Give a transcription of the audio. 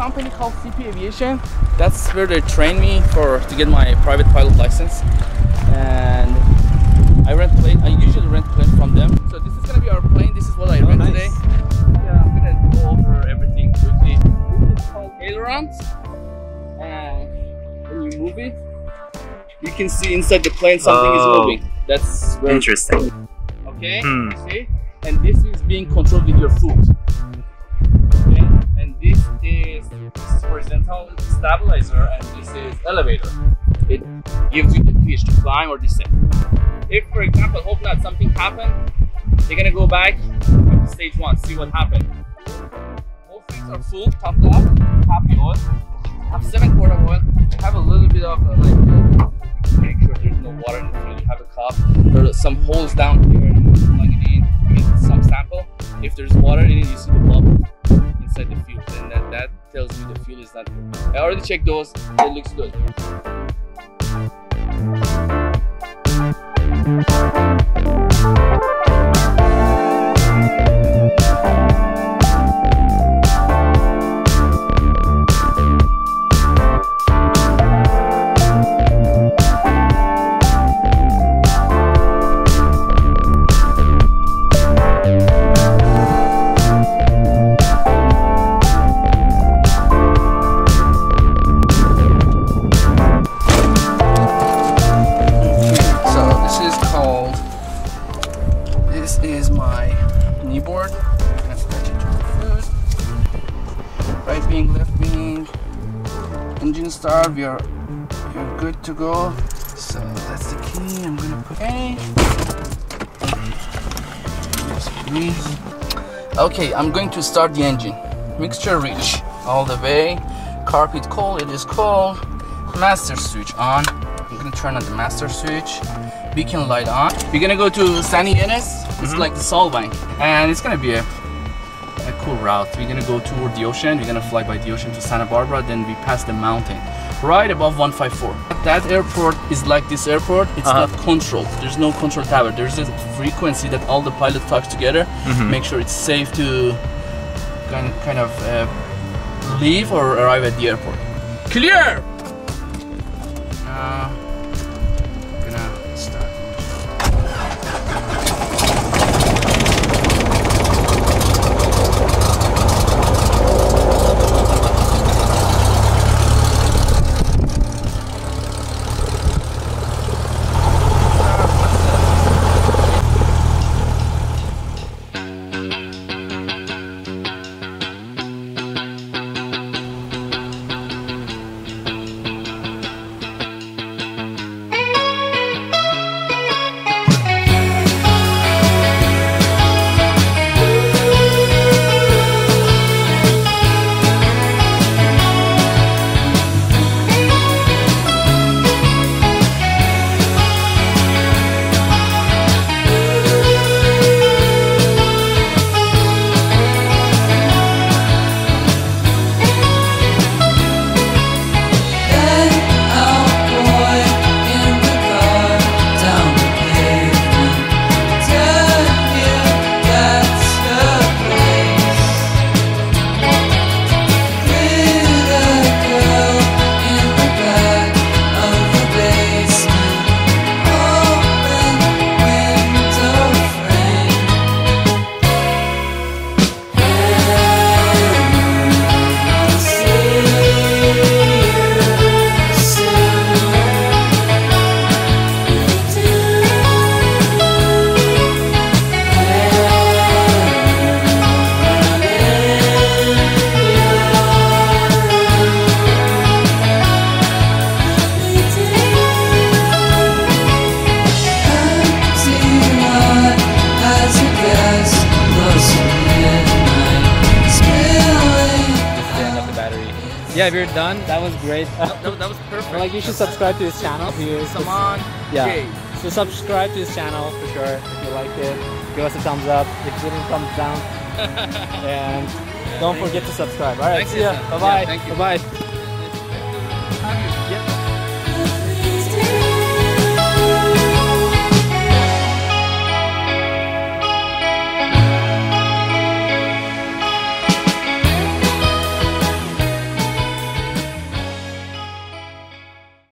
company called CP Aviation. That's where they trained me to get my private pilot license. And I usually rent plane from them. So this is gonna be our plane. This is what I rent today. Yeah, I'm gonna go over everything quickly. This is called ailerons. And when you move it, you can see inside the plane something is moving. That's very interesting. Okay, see? And this is being controlled with your foot. Okay, and this is horizontal stabilizer, and this is elevator. It gives you the pitch to climb or descend. If, for example, hope not something happened, you're gonna go back to stage 1, see what happened. Both things are full, topped up, happy oil. Have 7 quart of oil. Have a little bit of make sure there's no water in the fuel. You have a cup. There are some holes down here. Plug it in. You get some sample. If there's water in it, you see the bubble inside the fuel, and that tells you the fuel is not good. I already checked those. It looks good. This is my knee board. I'm gonna attach it to the foot. Right wing, left wing, engine start. You're good to go. So that's the key. I'm gonna put Okay, I'm going to start the engine. Mixture rich all the way. Carpet cold. It is cold. Master switch on. I'm gonna turn on the master switch. Beacon light on. We're gonna go to San Ynez. It's like the Solvang, and it's gonna be a cool route. We're gonna go toward the ocean. We're gonna fly by the ocean to Santa Barbara, then we pass the mountain right above 154. That airport is like this airport. It's not controlled. There's no control tower. There's a frequency that all the pilots talk together. Make sure it's safe to kind of leave or arrive at the airport. Clear. Yeah, if you're done, that was great. that was perfect. Like, you should subscribe to his channel. Saman J. So subscribe to his channel for sure if you liked it. Give us a thumbs up. If you didn't, thumbs down. And don't forget to subscribe. All right, see ya. Bye bye. Thank you. Bye bye.